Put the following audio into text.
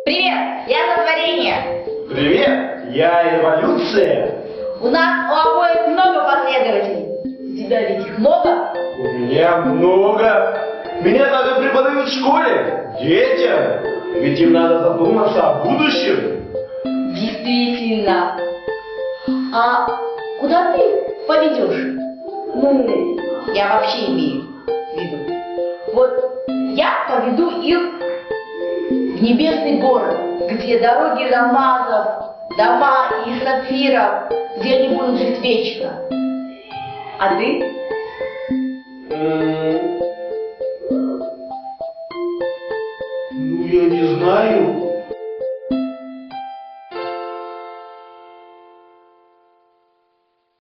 Привет, я Сотворение. Привет, я Эволюция. У нас у обоих много последователей. У тебя ведь их много? У меня много. Меня надо преподают в школе, детям. Ведь им надо задуматься о будущем. Действительно. А куда ты поведешь? Ну, я вообще имею в виду. Вот я поведу их в небесный город, где дороги из алмазов, дома из сапфиров, где они будут жить вечно. А ты? Ну, я не знаю.